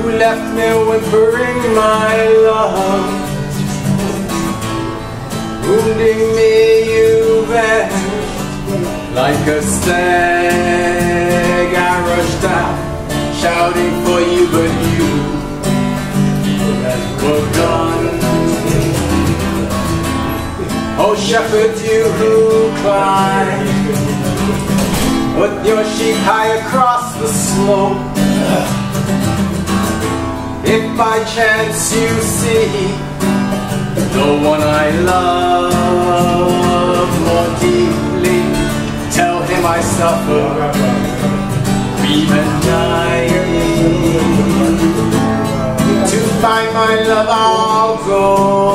left me whimpering my love, wounding me you vanished like a stag. I rushed out shouting for you, but you were gone. Oh shepherd, you who climb with your sheep high across the slope, if by chance you see the one I love more deeply, tell him I suffer, grieve and die. To find my love I'll go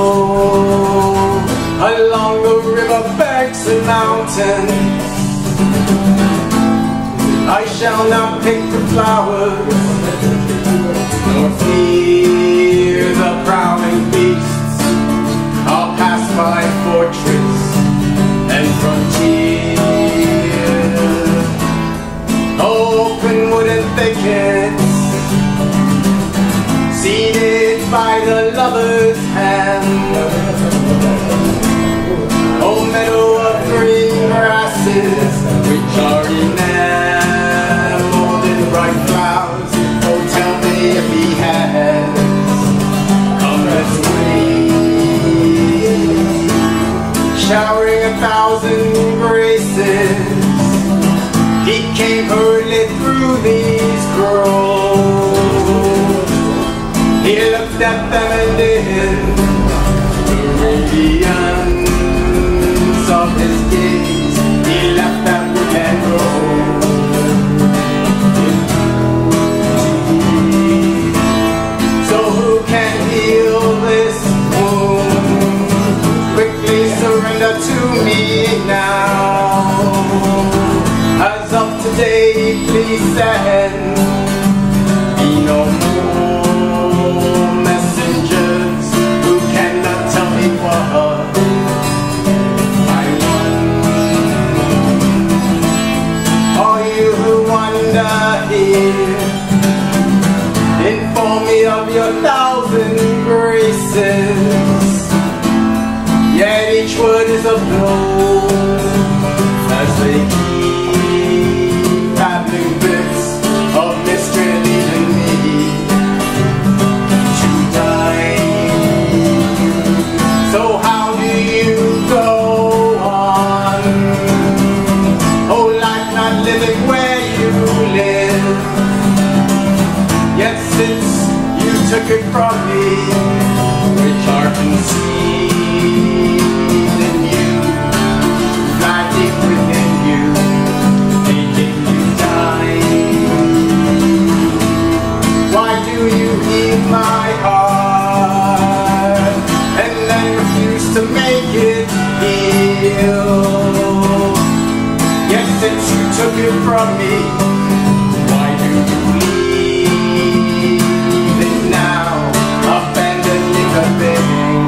along the river banks and mountains. I shall not pick the flowers, nor fear the prowling beasts. I'll pass by fortress and frontier, open wooden thickets, seated by the lover's hand. Oh meadow of green grasses, which are enameled in bright flowers. Oh tell me if he has come this way, showering 1,000 graces. He came hurriedly through these groves. He looked at them and in the radiance of his gaze, he left that woodland road. So who can heal this wound? Quickly surrender to me now. As of today, please send me no more messengers who cannot tell me what I want. All you who wander here, inform me of your 1,000 graces. Yet each word is a blow as they keep babbling bits of mystery, leaving me to die. So how do you go on? Oh, life not living where you live. Yet since you took it from me, which are conceived in you, lie deep within you, making you die. Why do you heal my heart and then refuse to make it heal? Yes, since you took it from me, why do you leave it now, abandoning a thing?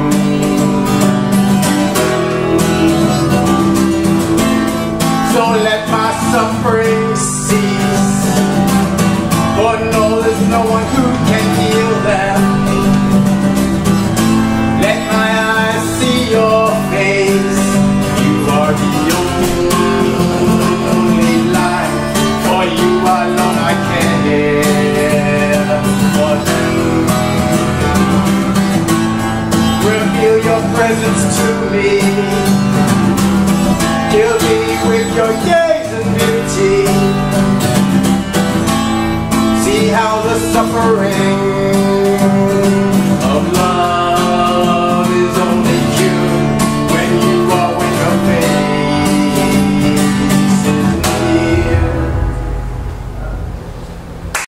So let my suffering cease, for no, there's no one who can heal them. Let my eyes see your face, you are the only light, for you alone I care for them. Reveal your presence to me, kill me with your gaze and beauty. See how the suffering